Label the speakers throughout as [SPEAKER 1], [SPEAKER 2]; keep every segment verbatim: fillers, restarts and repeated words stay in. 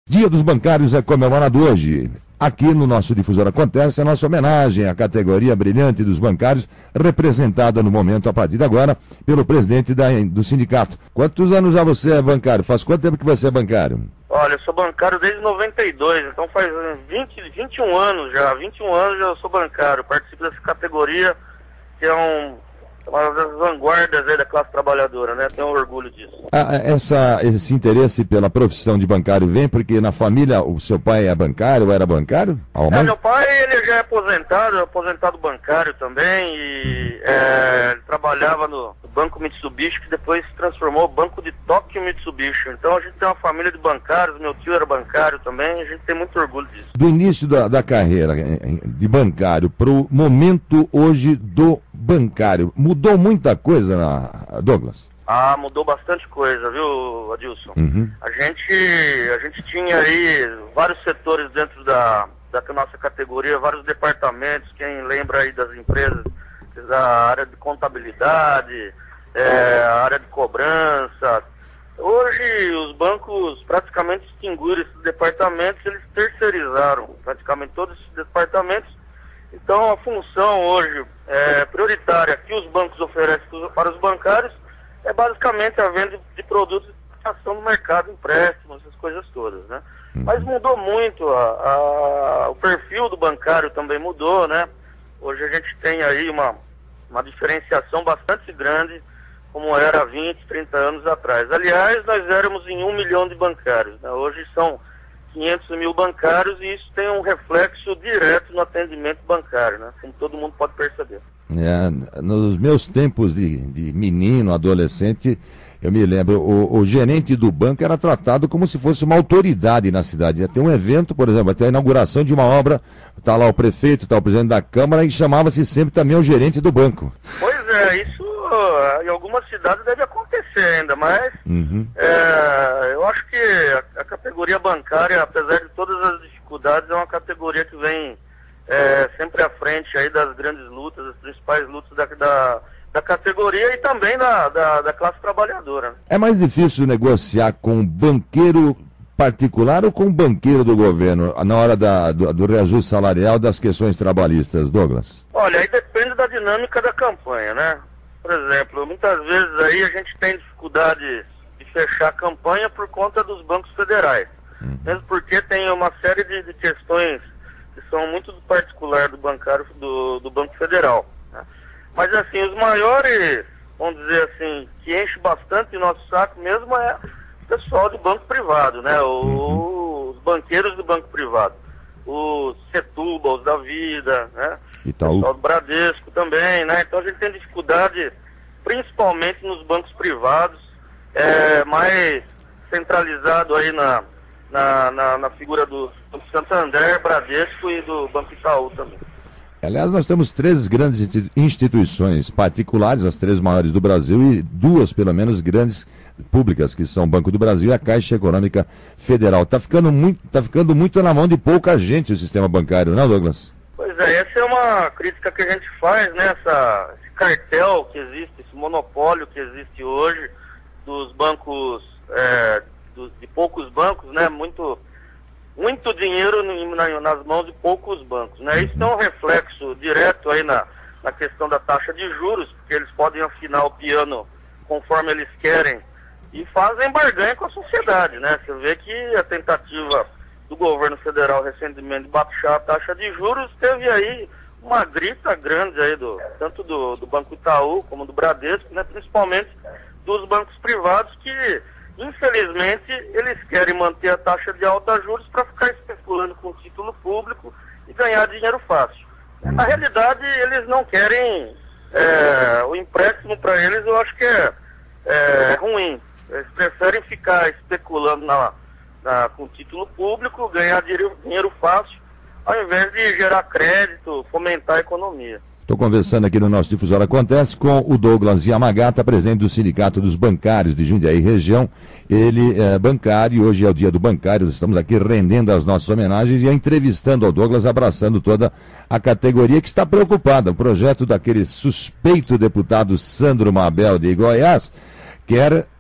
[SPEAKER 1] Dia dos Bancários é comemorado hoje. Aqui no nosso Difusor Acontece a nossa homenagem à categoria brilhante dos bancários, representada no momento, a partir de agora, pelo presidente da, do sindicato. Quantos anos já você é bancário? Faz quanto tempo que você é bancário?
[SPEAKER 2] Olha, eu sou bancário desde noventa e dois, então faz vinte, vinte e um anos já, vinte e um anos já eu sou bancário, participo dessa categoria, que é um... uma das vanguardas aí da classe trabalhadora, né? Tenho orgulho disso.
[SPEAKER 1] Ah, essa, esse interesse pela profissão de bancário vem porque na família o seu pai é bancário ou era bancário?
[SPEAKER 2] É, meu pai ele já é aposentado, aposentado bancário também, e é, ele trabalhava no Banco Mitsubishi, que depois se transformou no Banco de Tóquio Mitsubishi. Então a gente tem uma família de bancários, meu tio era bancário também, a gente tem muito orgulho disso.
[SPEAKER 1] Do início da, da carreira de bancário para o momento hoje do bancário, mudou muita coisa, Douglas?
[SPEAKER 2] Ah, mudou bastante coisa, viu, Adilson? Uhum. A gente, a gente tinha aí vários setores dentro da, da nossa categoria, vários departamentos, quem lembra aí das empresas, da área de contabilidade, é, a área de cobrança. Hoje os bancos praticamente extinguiram esses departamentos, eles terceirizaram praticamente todos esses departamentos. Então a função hoje é, prioritária que os bancos oferecem para os bancários é basicamente a venda de produtos de ação no mercado, empréstimos, essas coisas todas, né? Mas mudou muito, a, a, o perfil do bancário também mudou, né? Hoje a gente tem aí uma, uma diferenciação bastante grande, como era há vinte, trinta anos atrás. Aliás, nós éramos em um milhão de bancários, né? Hoje são quinhentos mil bancários e isso tem um reflexo direto no atendimento bancário, né? Como todo mundo pode perceber.
[SPEAKER 1] É, nos meus tempos de, de menino, adolescente, eu me lembro, o, o gerente do banco era tratado como se fosse uma autoridade na cidade. Ia ter um evento, por exemplo, até a inauguração de uma obra, está lá o prefeito, está o presidente da Câmara e chamava-se sempre também o gerente do banco.
[SPEAKER 2] Pois é, isso em algumas cidades deve acontecer ainda, mas
[SPEAKER 1] uhum.
[SPEAKER 2] é, eu acho que a, a categoria bancária, apesar de todas as dificuldades, é uma categoria que vem é, sempre à frente aí das grandes lutas, das principais lutas da, da, da categoria e também da, da, da classe trabalhadora.
[SPEAKER 1] É mais difícil negociar com um banqueiro particular ou com um banqueiro do governo na hora da, do, do reajuste salarial das questões trabalhistas, Douglas?
[SPEAKER 2] Olha, aí depende da dinâmica da campanha, né? Por exemplo, muitas vezes aí a gente tem dificuldade de fechar a campanha por conta dos bancos federais. Uhum. Mesmo porque tem uma série de, de questões que são muito do particular do bancário do, do Banco Federal, né? Mas assim, os maiores, vamos dizer assim, que enche bastante o nosso saco mesmo é o pessoal de banco privado, né? O, uhum. Os banqueiros do banco privado. Os Setúbal, os da Vida, né?
[SPEAKER 1] Itaú.
[SPEAKER 2] O pessoal do Bradesco também, né? Então a gente tem dificuldade, principalmente nos bancos privados, é, mais centralizado aí na, na, na, na figura do Banco Santander, Bradesco e do Banco Itaú também.
[SPEAKER 1] Aliás, nós temos três grandes instituições particulares, as três maiores do Brasil, e duas, pelo menos, grandes públicas, que são o Banco do Brasil e a Caixa Econômica Federal. Está ficando muito, tá ficando muito na mão de pouca gente o sistema bancário, não, Douglas?
[SPEAKER 2] Pois é, essa é uma crítica que a gente faz, né? Essa, esse cartel que existe, esse monopólio que existe hoje dos bancos, é, dos, de poucos bancos, né? Muito, muito dinheiro na, nas mãos de poucos bancos, né? Isso tem um reflexo direto aí na, na questão da taxa de juros, porque eles podem afinar o piano conforme eles querem e fazem barganha com a sociedade, né? Você vê que a tentativa do governo federal recentemente de baixar a taxa de juros, teve aí uma grita grande aí, do, tanto do, do Banco Itaú como do Bradesco, né, principalmente dos bancos privados que, infelizmente, eles querem manter a taxa de alta juros para ficar especulando com título público e ganhar dinheiro fácil. Na realidade, eles não querem, é, o empréstimo para eles eu acho que é, é ruim. Eles preferem ficar especulando na Na, com título público, ganhar dinheiro, dinheiro fácil, ao invés de gerar crédito, fomentar a economia.
[SPEAKER 1] Estou conversando aqui no nosso Difusor Acontece com o Douglas Yamagata, presidente do Sindicato dos Bancários de Jundiaí Região. Ele é bancário, hoje é o dia do bancário, estamos aqui rendendo as nossas homenagens e entrevistando ao Douglas, abraçando toda a categoria que está preocupada. O projeto daquele suspeito deputado Sandro Mabel de Goiás quer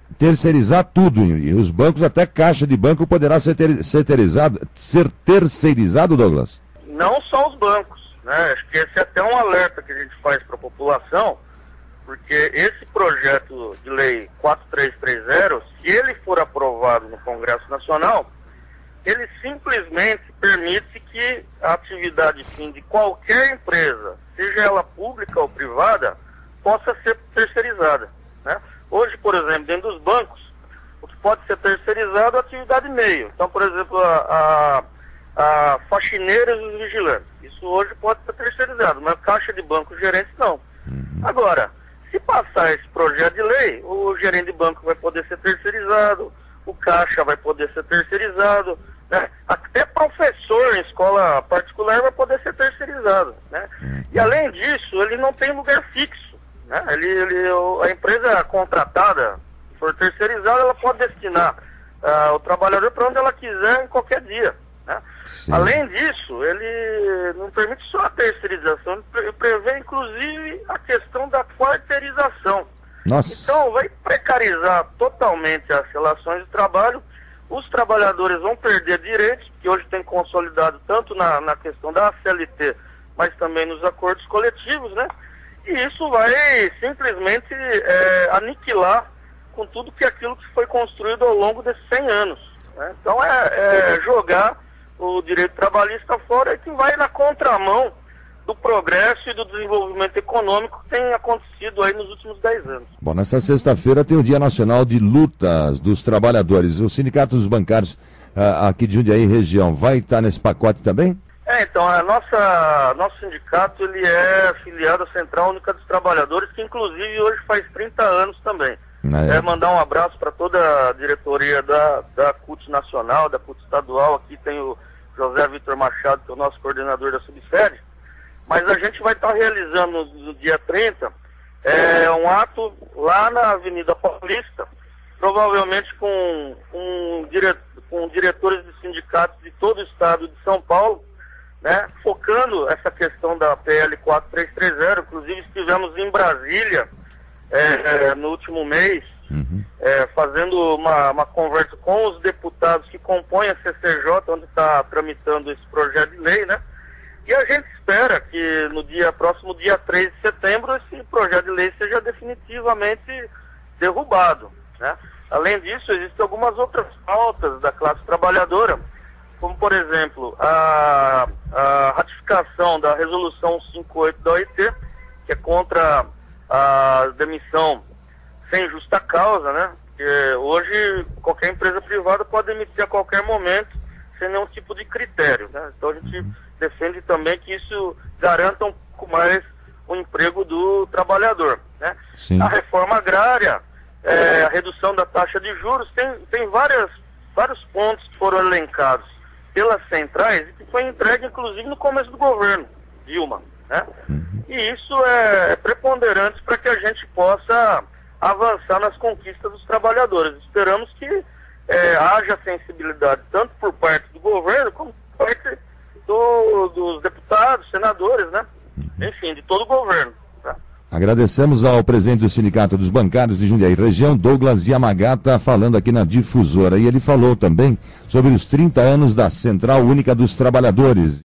[SPEAKER 1] terceirizar tudo, e os bancos, até caixa de banco, poderá ser, ter, ser, terceirizado, ser terceirizado, Douglas?
[SPEAKER 2] Não só os bancos, né? Acho que esse é até um alerta que a gente faz para a população, porque esse projeto de lei quatro três três zero, se ele for aprovado no Congresso Nacional, ele simplesmente permite que a atividade fim de qualquer empresa, seja ela pública ou privada, possa ser terceirizada, né? Hoje, por exemplo, dentro dos bancos, o que pode ser terceirizado é a atividade meio. Então, por exemplo, a, a, a faxineiras e os vigilantes. Isso hoje pode ser terceirizado, mas caixa de banco, gerentes não. Uhum. Agora, se passar esse projeto de lei, o gerente de banco vai poder ser terceirizado, o caixa vai poder ser terceirizado, né? Até professor em escola particular vai poder ser terceirizado, né? Uhum. E além disso, ele não tem lugar fixo. Né? Ele, ele, a empresa contratada, se for terceirizada, ela pode destinar uh, o trabalhador para onde ela quiser em qualquer dia. Né? Além disso, ele não permite só a terceirização, ele prevê inclusive a questão da quarteirização.
[SPEAKER 1] Nossa.
[SPEAKER 2] Então vai precarizar totalmente as relações de trabalho, os trabalhadores vão perder direitos, que hoje tem consolidado tanto na, na questão da C L T, mas também nos acordos coletivos, né? E isso vai simplesmente é, aniquilar com tudo que aquilo que foi construído ao longo desses cem anos. Né? Então é, é jogar o direito trabalhista fora e que vai na contramão do progresso e do desenvolvimento econômico que tem acontecido aí nos últimos dez anos.
[SPEAKER 1] Bom, nessa sexta-feira tem o Dia Nacional de Lutas dos Trabalhadores. O Sindicato dos Bancários uh, aqui de Jundiaí região vai estar nesse pacote também?
[SPEAKER 2] É, então, a nossa, nosso sindicato ele é afiliado à Central Única dos Trabalhadores, que inclusive hoje faz trinta anos também. É, é mandar um abraço para toda a diretoria da, da C U T Nacional, da C U T Estadual. Aqui tem o José Vitor Machado, que é o nosso coordenador da subsede. Mas a gente vai estar realizando no dia trinta é, um ato lá na Avenida Paulista, provavelmente com, com, dire, com diretores de sindicatos de todo o estado de São Paulo, né, focando essa questão da P L quatro três três zero. Inclusive estivemos em Brasília é, é, no último mês, uhum. é, fazendo uma, uma conversa com os deputados que compõem a C C J, onde está tramitando esse projeto de lei, né? E a gente espera que no dia próximo, dia três de setembro, esse projeto de lei seja definitivamente derrubado, né? Além disso, existem algumas outras pautas da classe trabalhadora, como, por exemplo, a, a ratificação da resolução cento e cinquenta e oito da O I T, que é contra a demissão sem justa causa, né? Porque hoje qualquer empresa privada pode demitir a qualquer momento sem nenhum tipo de critério, né? Então a gente defende também que isso garanta um pouco mais o emprego do trabalhador, né?
[SPEAKER 1] Sim.
[SPEAKER 2] A reforma agrária, é, a redução da taxa de juros, tem, tem várias, vários pontos que foram elencados pelas centrais e que foi entregue inclusive no começo do governo Dilma, né? Uhum. E isso é, é preponderante para que a gente possa avançar nas conquistas dos trabalhadores. Esperamos que é, haja sensibilidade tanto por parte do governo como por parte do, dos deputados, senadores, né? Uhum. Enfim, de todo o governo. Tá?
[SPEAKER 1] Agradecemos ao presidente do Sindicato dos Bancários de Jundiaí Região, Douglas Yamagata, falando aqui na Difusora. E ele falou também sobre os trinta anos da Central Única dos Trabalhadores.